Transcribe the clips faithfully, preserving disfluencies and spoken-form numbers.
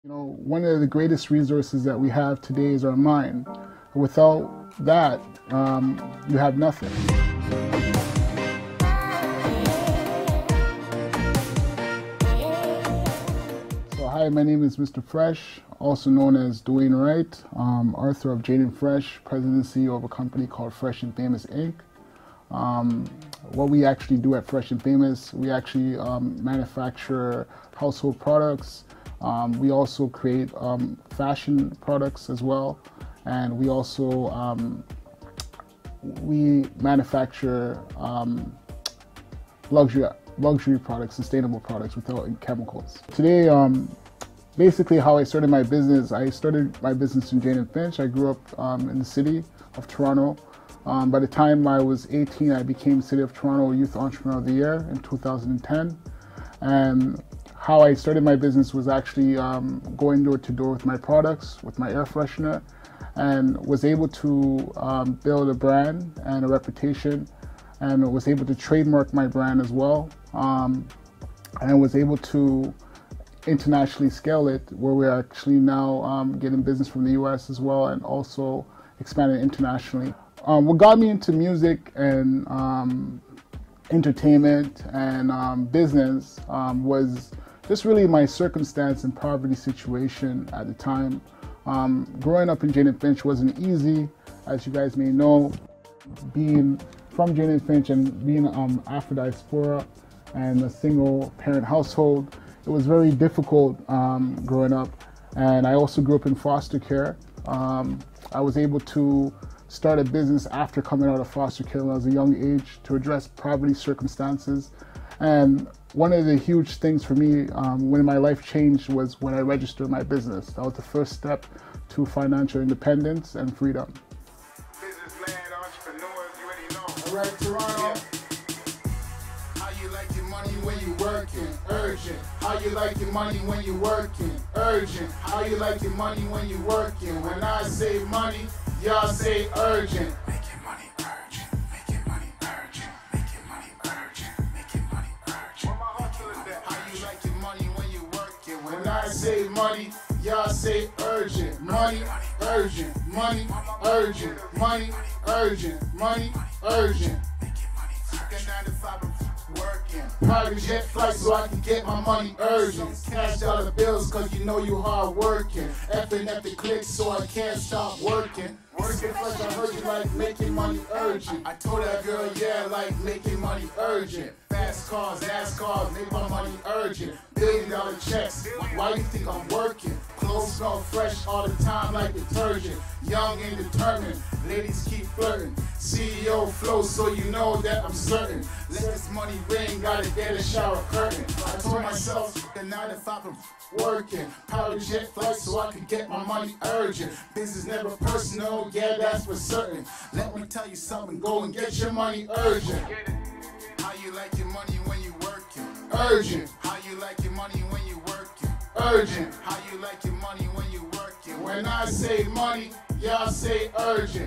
You know, one of the greatest resources that we have today is our mind. Without that, um, you have nothing. So hi, my name is Mister Fresh, also known as Dwayne Wright, um, author of Jane and Fresh, president and C E O of a company called Fresh and Famous Incorporated. Um, what we actually do at Fresh and Famous, we actually um, manufacture household products. Um, we also create um, fashion products as well, and we also um, we manufacture um, luxury luxury products, sustainable products without chemicals. Today, um, basically, how I started my business, I started my business in Jane and Finch. I grew up um, in the city of Toronto. Um, by the time I was eighteen, I became City of Toronto Youth Entrepreneur of the Year in two thousand ten. And how I started my business was actually um, going door to door with my products, with my air freshener, and was able to um, build a brand and a reputation, and was able to trademark my brand as well, um, and was able to internationally scale it, where we're actually now um, getting business from the U S as well, and also expanding internationally. Um, what got me into music and um, entertainment and um, business um, was just really my circumstance and poverty situation at the time. Um, growing up in Jane and Finch wasn't easy, as you guys may know. Being from Jane and Finch and being um, Afro diaspora and a single parent household, it was very difficult um, growing up. And I also grew up in foster care. Um, I was able to start a business after coming out of foster care when I was a young age to address poverty circumstances. And one of the huge things for me um, when my life changed was when I registered my business. That was the first step to financial independence and freedom. Businessman, entrepreneurs, you already know. All right, Toronto. How you like your money when you working? Urgent. How you like your money when you working? Urgent. How you like your money when you working? When I say money, y'all say urgent. Make your money urgent. Make your money urgent. Make your money urgent. Make your money urgent. Where my hustle is at? How you like your money when you working? When I say money, y'all say urgent. Money urgent. Money urgent. Money urgent. Money urgent. Make your money urgent. nine to five working. Private jet flight so I can get my money urgent. Cash dollar bills cause you know you hard working. Effing at the click so I can't stop working. Working first, I heard you like making money urgent. I told that girl, yeah, like making money urgent. Fast cars, NASCARs, make my money urgent. Billion dollar checks, why you think I'm working? Clothes smell fresh all the time like detergent. Young and determined, ladies keep flirting. C E O flow so you know that I'm certain. Let this money ring, gotta get a shower curtain. I told myself the nine to five I'm working. Power jet flight so I can get my money urgent. Business never personal, yeah, that's for certain. Let me tell you something, go and get your money urgent. How you like your money when you working? Urgent. How you like your money when you working? Urgent. How you like your money when you working? When I say money, y'all say urgent.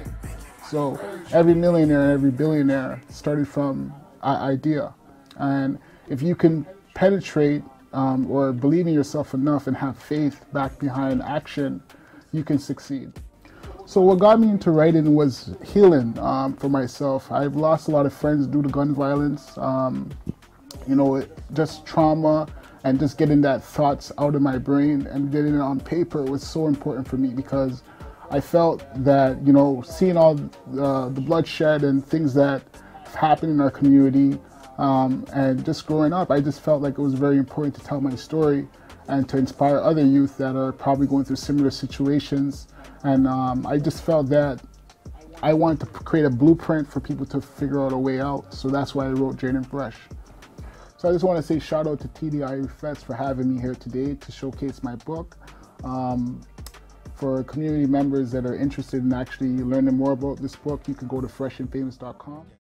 So every millionaire and every billionaire started from an idea. And if you can penetrate um, or believe in yourself enough and have faith back behind action, you can succeed. So what got me into writing was healing um, for myself. I've lost a lot of friends due to gun violence. Um, you know, just trauma and just getting that thoughts out of my brain and getting it on paper was so important for me, because I felt that, you know, seeing all uh, the bloodshed and things that have happened in our community um, and just growing up, I just felt like it was very important to tell my story and to inspire other youth that are probably going through similar situations. And um, I just felt that I wanted to create a blueprint for people to figure out a way out. So that's why I wrote Jane and Fresh. So I just want to say shout out to T D IRIE Fest for having me here today to showcase my book. Um, for community members that are interested in actually learning more about this book, you can go to fresh and famous dot com.